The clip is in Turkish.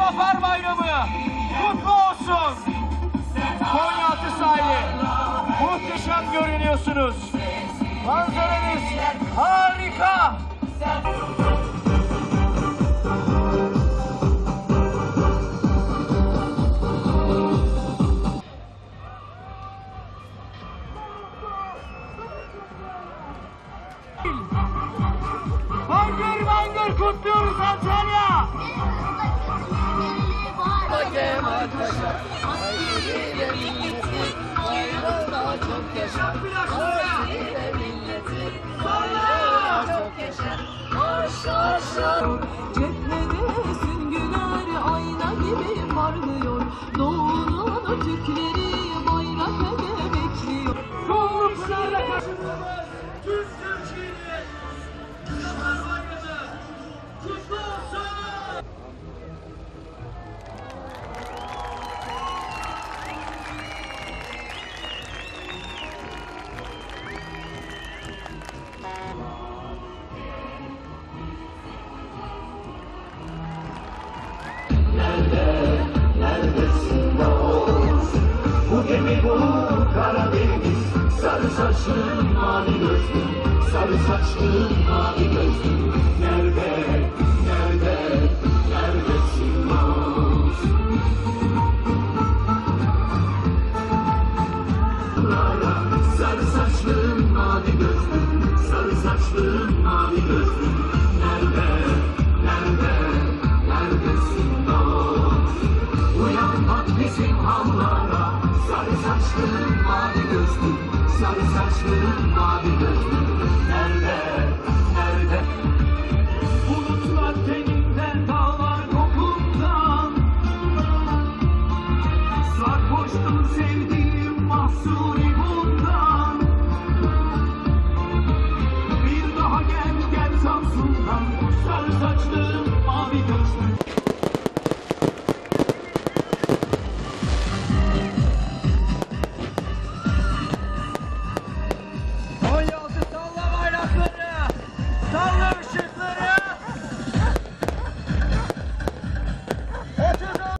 Zafer Bayramı kutlu olsun. Konyaaltı sahili. Muhteşem görünüyorsunuz. Manzaranız harika. Bangır bangır kutluyoruz Antalya. Kemal Paşa, hayriyle milleti, bayrağına çok yaşa. Hayriyle milleti, bayrağına çok yaşa. Maşallah. Cephede süngüler ayna gibi parlıyor. Doğunun tükleri bayrak ele bekliyor. Kolluklarla karşılamaz. Tüm Türkiye'nin Zafer Bayramı kutlu olsun. Neredesin Ağustos? Bu gemi bu Karadeniz. Sarı saçlım mavi gözlüm, sarı saçlım mavi gözlüm. Neredesin Ağustos? Sarı saçlım mavi gözlüm, sarı saçlım mavi gözlüm. Neredesin Ağustos? Uyan bak bizim hamlara, sarı saçlım mavi gözlüm, sarı saçlım mavi gözlüm. Nerede?